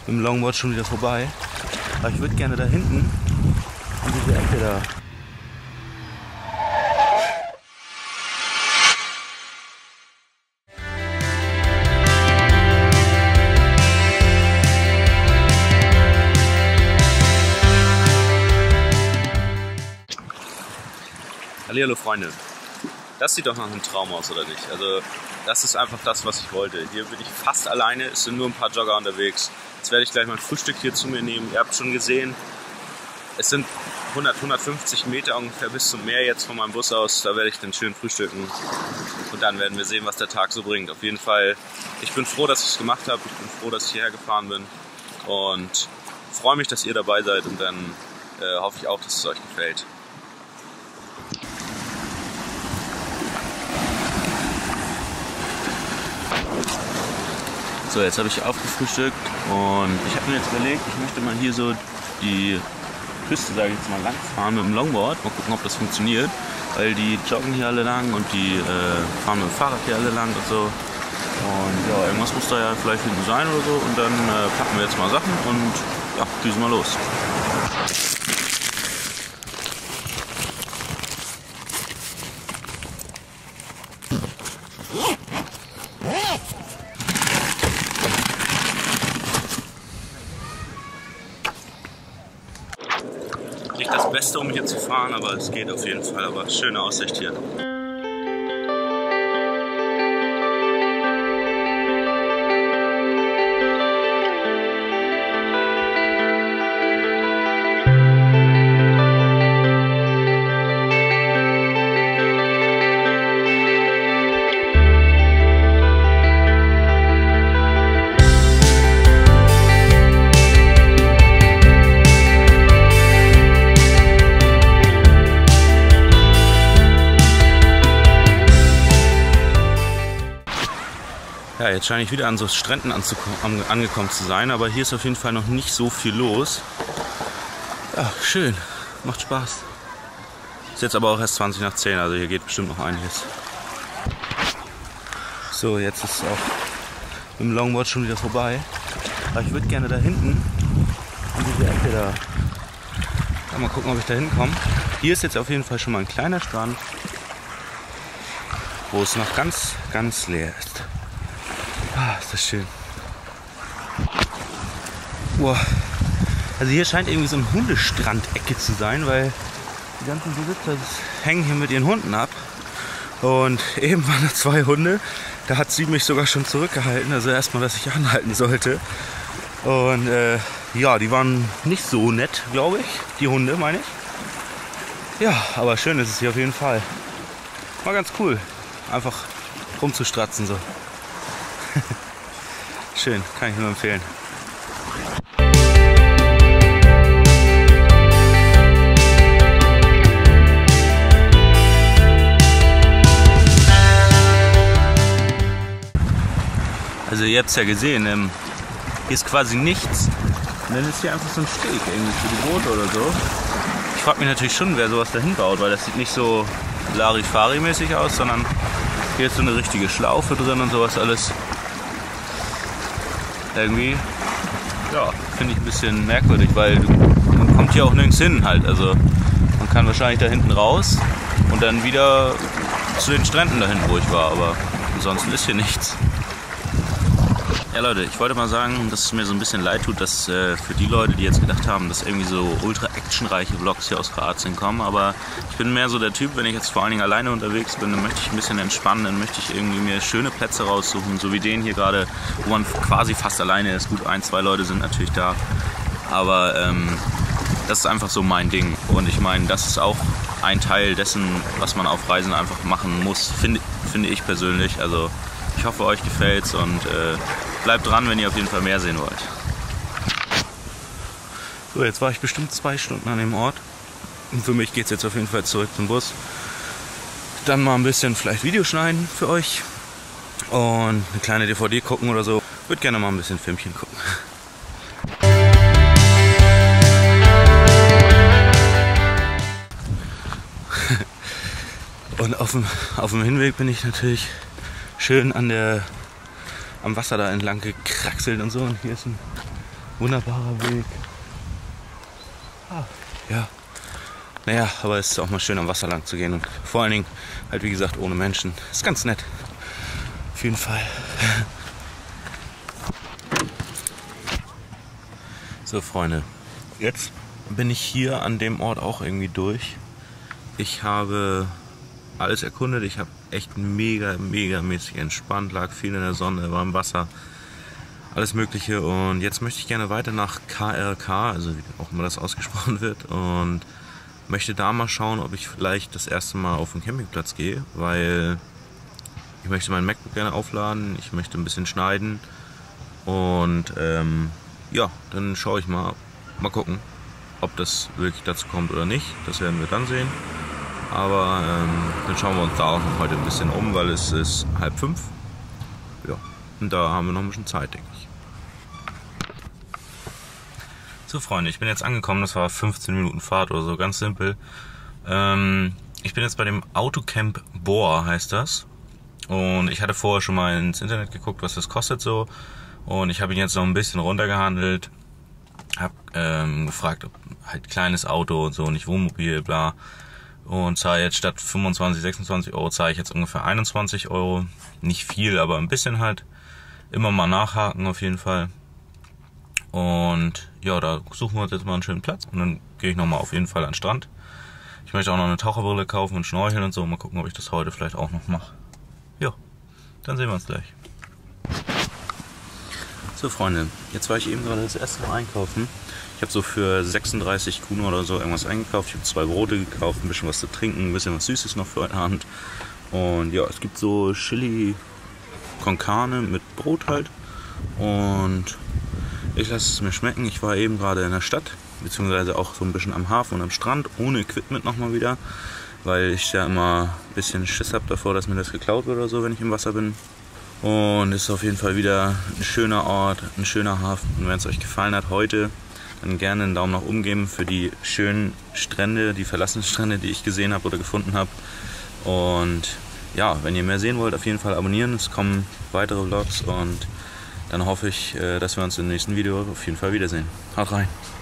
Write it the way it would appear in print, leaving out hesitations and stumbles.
Mit dem Longboard schon wieder vorbei. Aber ich würde gerne da hinten an diese Ecke da. Hallihallo Freunde, das sieht doch nach einem Traum aus, oder nicht? Also das ist einfach das, was ich wollte. Hier bin ich fast alleine, es sind nur ein paar Jogger unterwegs. Jetzt werde ich gleich mein Frühstück hier zu mir nehmen. Ihr habt schon gesehen, es sind 150 Meter ungefähr bis zum Meer jetzt von meinem Bus aus. Da werde ich dann schön frühstücken und dann werden wir sehen, was der Tag so bringt. Auf jeden Fall, ich bin froh, dass ich es gemacht habe. Ich bin froh, dass ich hierher gefahren bin und freue mich, dass ihr dabei seid und dann hoffe ich auch, dass es euch gefällt. So, jetzt habe ich aufgefrühstückt und ich habe mir jetzt überlegt, ich möchte mal hier so die Küste, sage ich jetzt mal, lang fahren mit dem Longboard. Mal gucken, ob das funktioniert, weil die joggen hier alle lang und die fahren mit dem Fahrrad hier alle lang und so. Und ja, irgendwas muss da ja vielleicht hinten sein oder so und dann packen wir jetzt mal Sachen und ja, düsen mal los. Nicht das Beste, um hier zu fahren, aber es geht auf jeden Fall. Aber schöne Aussicht hier. Ja, jetzt scheine ich wieder an so Stränden angekommen zu sein, aber hier ist auf jeden Fall noch nicht so viel los. Ja, schön, macht Spaß. Ist jetzt aber auch erst 20 nach 10, also hier geht bestimmt noch einiges. So, jetzt ist es auch mit dem Longboard schon wieder vorbei. Aber ich würde gerne da hinten an diese Ecke da. Ja, mal gucken, ob ich da hinkomme. Hier ist jetzt auf jeden Fall schon mal ein kleiner Strand, wo es noch ganz, ganz leer ist. Ah, ist das schön. Wow. Also hier scheint irgendwie so eine Hundestrandecke zu sein, weil die ganzen Besitzer hängen hier mit ihren Hunden ab. Und eben waren da 2 Hunde. Da hat sie mich sogar schon zurückgehalten. Also erstmal, dass ich anhalten sollte. Und ja, die waren nicht so nett, glaube ich. Die Hunde, meine ich. Ja, aber schön ist es hier auf jeden Fall. War ganz cool. Einfach rumzustratzen so. Schön, kann ich nur empfehlen. Also ihr habt es ja gesehen, hier ist quasi nichts. Und dann ist hier einfach so ein Steg irgendwie für die Boote oder so. Ich frage mich natürlich schon, wer sowas dahin baut, weil das sieht nicht so Larifari-mäßig aus, sondern hier ist so eine richtige Schlaufe drin und sowas alles. Irgendwie, ja, finde ich ein bisschen merkwürdig, weil man kommt hier auch nirgends hin halt. Also man kann wahrscheinlich da hinten raus und dann wieder zu den Stränden da hinten, wo ich war, aber ansonsten ist hier nichts. Ja Leute, ich wollte mal sagen, dass es mir so ein bisschen leid tut, dass für die Leute, die jetzt gedacht haben, dass irgendwie so ultra actionreiche Vlogs hier aus Kroatien kommen, aber ich bin mehr so der Typ, wenn ich jetzt vor allen Dingen alleine unterwegs bin, dann möchte ich ein bisschen entspannen, dann möchte ich irgendwie mir schöne Plätze raussuchen, so wie den hier gerade, wo man quasi fast alleine ist. Gut, 1, 2 Leute sind natürlich da, aber das ist einfach so mein Ding und ich meine, das ist auch ein Teil dessen, was man auf Reisen einfach machen muss, finde ich persönlich. Also ich hoffe, euch gefällt's und bleibt dran, wenn ihr auf jeden Fall mehr sehen wollt. So, jetzt war ich bestimmt 2 Stunden an dem Ort. Und für mich geht es jetzt auf jeden Fall zurück zum Bus. Dann mal ein bisschen vielleicht Video schneiden für euch. Und eine kleine DVD gucken oder so. Würde gerne mal ein bisschen Filmchen gucken. Und auf dem Hinweg bin ich natürlich schön am Wasser da entlang gekraxelt und so. Und hier ist ein Wunderbarer Weg. Ja. Naja, aber es ist auch mal schön am Wasser lang zu gehen und vor allen Dingen halt wie gesagt ohne Menschen. Ist ganz nett. Auf jeden Fall. So Freunde, jetzt bin ich hier an dem Ort auch irgendwie durch. Ich habe alles erkundet, ich habe echt megamäßig entspannt, lag viel in der Sonne, war im Wasser, alles mögliche und jetzt möchte ich gerne weiter nach KRK, also wie auch immer das ausgesprochen wird und möchte da mal schauen, ob ich vielleicht das erste Mal auf den Campingplatz gehe, weil ich möchte mein MacBook gerne aufladen, ich möchte ein bisschen schneiden und ja, dann schaue ich mal gucken, ob das wirklich dazu kommt oder nicht, das werden wir dann sehen. Aber dann schauen wir uns da auch noch heute ein bisschen um, weil es ist 4:30. Ja, und da haben wir noch ein bisschen Zeit, denke ich. So Freunde, ich bin jetzt angekommen, das war 15 Minuten Fahrt oder so, ganz simpel. Ich bin jetzt bei dem Autocamp Bohr, heißt das. Und ich hatte vorher schon mal ins Internet geguckt, was das kostet so. Und ich habe ihn jetzt noch ein bisschen runtergehandelt. Hab gefragt, ob halt kleines Auto und so, nicht Wohnmobil, bla. Und zahle jetzt statt 25, 26 Euro zahle ich jetzt ungefähr 21 Euro. Nicht viel, aber ein bisschen halt. Immer mal nachhaken auf jeden Fall. Und ja, da suchen wir uns jetzt mal einen schönen Platz. Und dann gehe ich nochmal auf jeden Fall an den Strand. Ich möchte auch noch eine Taucherbrille kaufen und Schnorcheln und so. Mal gucken, ob ich das heute vielleicht auch noch mache. Ja, dann sehen wir uns gleich. So Freunde, jetzt war ich eben gerade das erste Mal einkaufen. Ich habe so für 36 Kuno oder so irgendwas eingekauft. Ich habe 2 Brote gekauft, ein bisschen was zu trinken, ein bisschen was Süßes noch für heute Abend. Und ja, es gibt so Chili con Carne mit Brot halt. Und ich lasse es mir schmecken. Ich war eben gerade in der Stadt, beziehungsweise auch so ein bisschen am Hafen und am Strand, ohne Equipment nochmal wieder. Weil ich ja immer ein bisschen Schiss habe davor, dass mir das geklaut wird oder so, wenn ich im Wasser bin. Und es ist auf jeden Fall wieder ein schöner Ort, ein schöner Hafen. Und wenn es euch gefallen hat heute, dann gerne einen Daumen nach oben geben für die schönen Strände, die verlassenen Strände, die ich gesehen habe oder gefunden habe. Und ja, wenn ihr mehr sehen wollt, auf jeden Fall abonnieren. Es kommen weitere Vlogs und dann hoffe ich, dass wir uns im nächsten Video auf jeden Fall wiedersehen. Haut rein!